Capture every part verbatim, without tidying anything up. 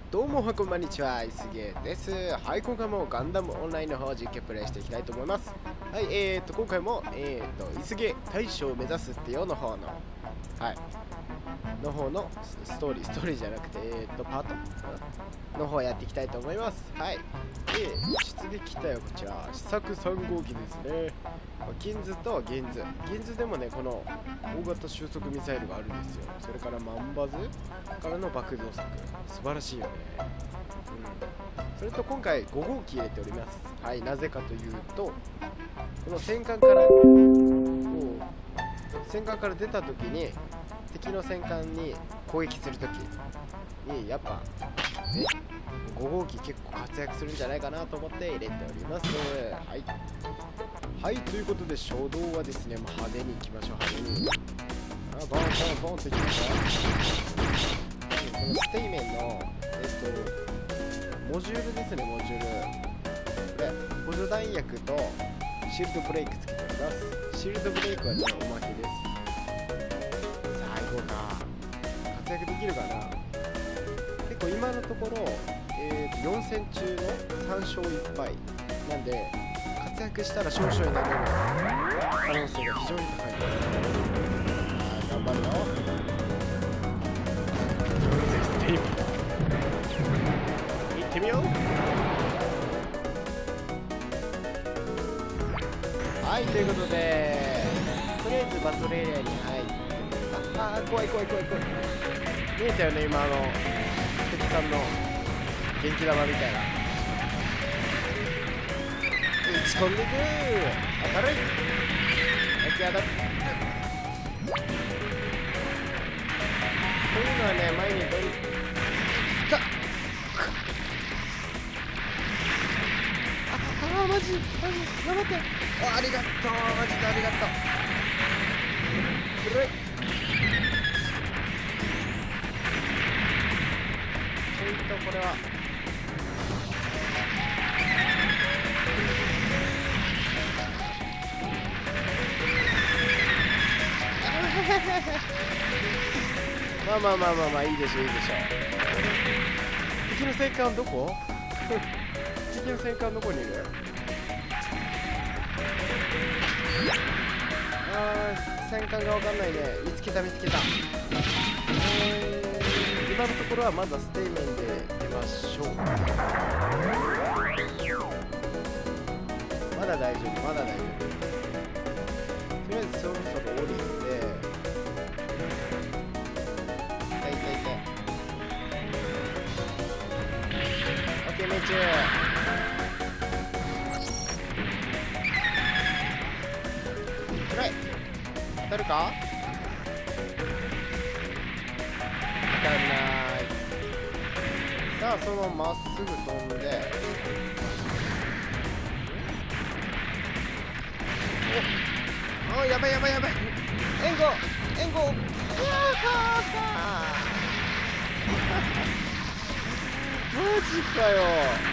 どうもこんにちは、いすげです。はい、今回もガンダムオンラインの方実況プレイしていきたいと思います。はい、えーと、今回も、えーと、いすげ大将を目指すってよの方の、はい、の方のストーリー、ストーリーじゃなくて、えーと、パートの方やっていきたいと思います。はい。で、出撃機体はこちら、試作さん号機ですね。金図と銀図。銀図でもね、この大型収束ミサイルがあるんですよ。それからマンバズからの爆動作。素晴らしいよね。うん。それと今回ご号機入れております。はい、なぜかというと、この戦艦から、こう、戦艦から出た時に、敵の戦艦に攻撃する時に、やっぱ、ね、ご号機結構活躍するんじゃないかなと思って入れております。はい。はい、ということで初動はですね、もう派手にいきましょう、派手に。あ、ボンボンボンといきましょう。このステイメンの、えっと、モジュールですね、モジュール。これ、補助弾薬とシールドブレイクつけております。シールドブレイクはね、おまけです。さあ、行こうか。活躍できるかな。結構今のところ、えー、よん戦中のさん勝いっぱいなんで、活躍したら少々になれる可能性が非常に高いです。頑張るよ。行ってみよう。はい、ということでとりあえずバトルエリアに入って、ああ怖い怖い怖い怖い。見えたよね、今あの敵さんの元気玉みたいな。打ち込んでいく。明るい。焼き上がって。こういうのはね、前にどりた。ああ、マジマジ頑張って。あ、ありがとう、マジでありがとう。古い。ちょいとこれはまあまあまあまあまあ、いいでしょういいでしょう。敵の戦艦どこ敵の戦艦どこにいる。あー、戦艦がわかんないね。見つけた見つけた。えー、今のところはまだステイメンで出ましょう。まだ大丈夫まだ大丈夫。とりあえずそろそろ降りて、痛い痛い痛い。オッケー、命中。暗い。当たるか。当たらない。さあ、そのまままっすぐ飛んで、お、やばいやばいやばい。援護援護。うわマジかよ。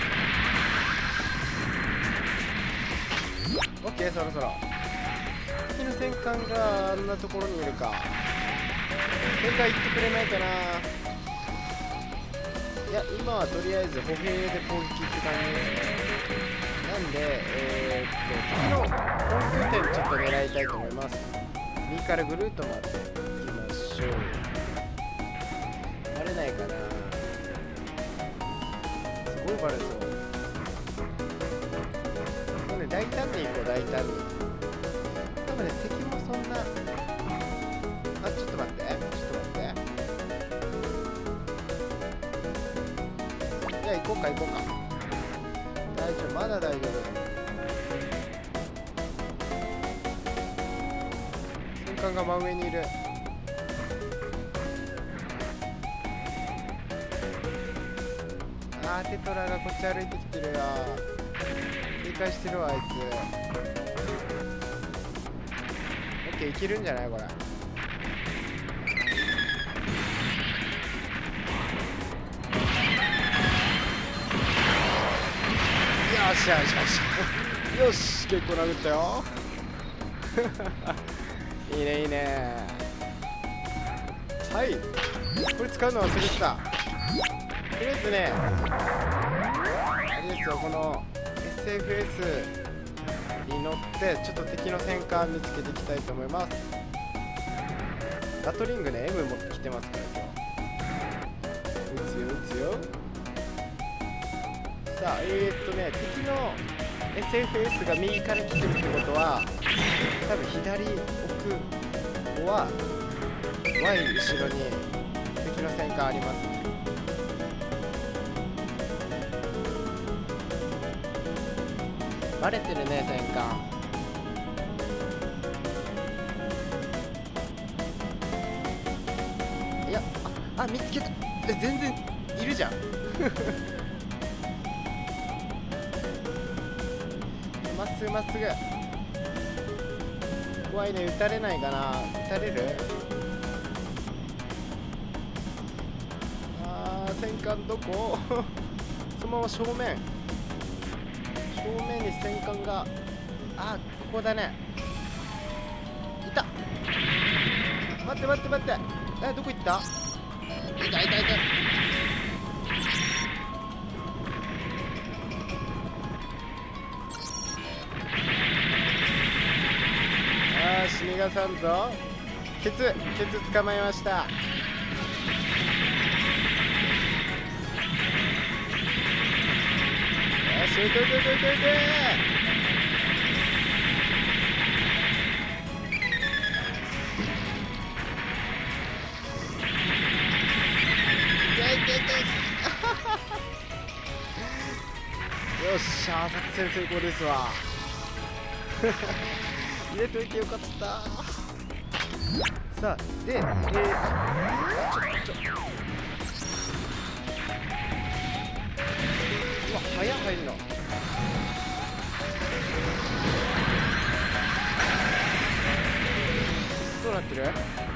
オッケー、そろそろ敵の戦艦があんなところにいるか。戦艦行ってくれないかな。いや、今はとりあえず歩兵で攻撃って感じですね。なんで、えー、っと、敵の根拠点ちょっと狙いたいと思います。右からぐるっと回っていきましょう。バレないかな。すごいバレそう。なんで大胆に行こう、大胆に。多分ね、敵もそんな、あ、ちょっと待って、ちょっと待って。じゃあ行こうか行こうか。大丈夫、まだ大丈夫。戦艦が真上にいる。あー、テトラがこっち歩いてきてるよ。警戒してるわ、あいつ。オッケー、いけるんじゃないこれ。よしよしよしよし、結構殴ったよいいねいいね。はい、これ使うの忘れてた。でりあえずね、あれですよ、この エスエフエス に乗ってちょっと敵の戦艦見つけていきたいと思います。ガトリングね M 持ってきてますから今日。撃つよ撃つよ。さあえー、っとね敵の エスエフエス が右から来てるってことは多分左奥は Y 後ろに敵の戦艦ありますね。バレてるね戦艦。いやああ見つけた。え全然いるじゃんまっすぐまっすぐ。怖いね。撃たれないかな。撃たれる。あー戦艦どこそのまま正面正面に戦艦が。あーここだね。いた。待って待って待って。えどこ行った。いたいたいた。よし逃がさんぞ。ケツケツ捕まえました。よし撃て撃て撃て撃て。よっしゃ作戦成功ですわ入れといてよかった。さあで、えー、ちょちょうわ早入るの。どうなってる。さ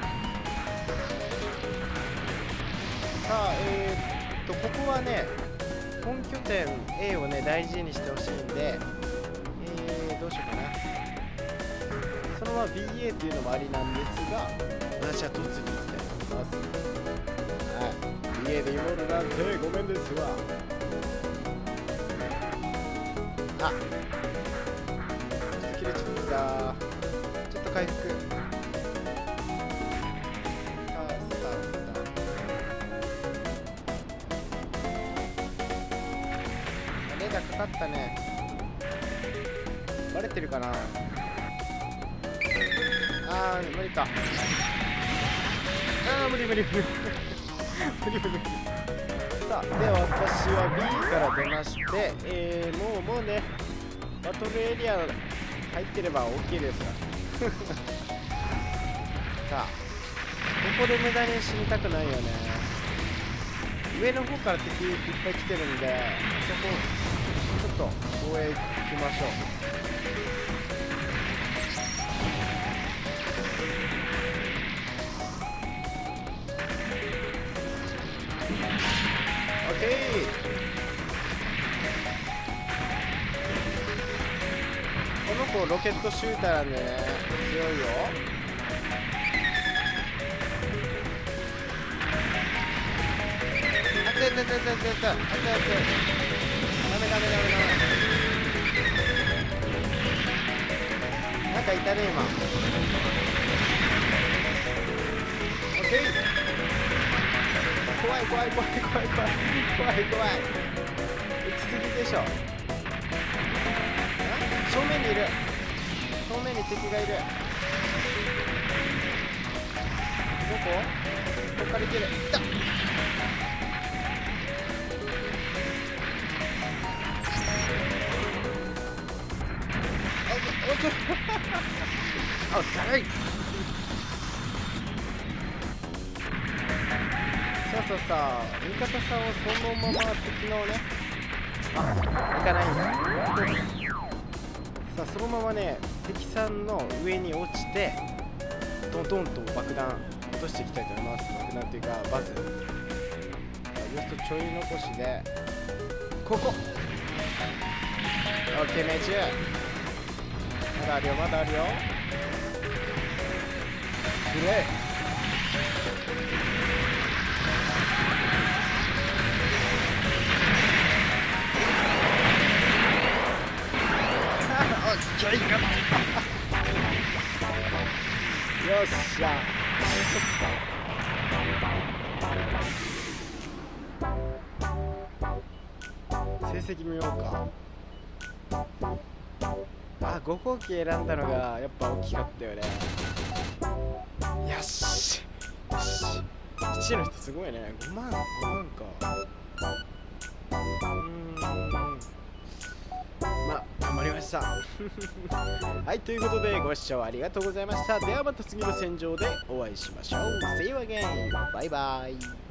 あえー、っとここはね本拠点 A をね大事にしてほしいんで、えー、どうしようかな。そのまま ビーエー っていうのもありなんですが、私は突に行きたいと思います。はい、ビーエー で芋るなんてごめんですわ。あ、ちょっと切れちゃった。ちょっと回復。かかったね。バレてるかな。あー無理か。あー無理無理無理無理無理。さあで私は B から出まして、えー、もうもうねバトルエリア入ってれば OK ですさあここで無駄に死にたくないよね。上の方から敵いっぱい来てるんで、そこちょっと防衛行きましょう。オッケー。この子ロケットシューターなんでね強いよ。あててててててあてあて。ダメダメダメダメ。なんかいたね今。オッケー。怖い怖い怖い怖い怖い怖い怖い。撃ちすぎでしょ。正面にいる。正面に敵がいる。どこ？ここから行ける。いった。あ、軽い。そうそうそう。味方さんをそのまま敵のね、あ、行かないんだ。さあそのままね敵さんの上に落ちてトントンと爆弾落としていきたいと思います。爆弾というかバズ。ジャストちょい残しでここ。オッケー命中。まだあるよまだあるよ。くれ。 気合いがよっしゃ成績見ようか。あ、ご号機選んだのがやっぱ大きかったよね。よしよし、いちいの人すごいね。ごまん、ごまんか。うーん、まあ頑張りましたはい、ということでご視聴ありがとうございました。ではまた次の戦場でお会いしましょう。 See you again! バイバイ。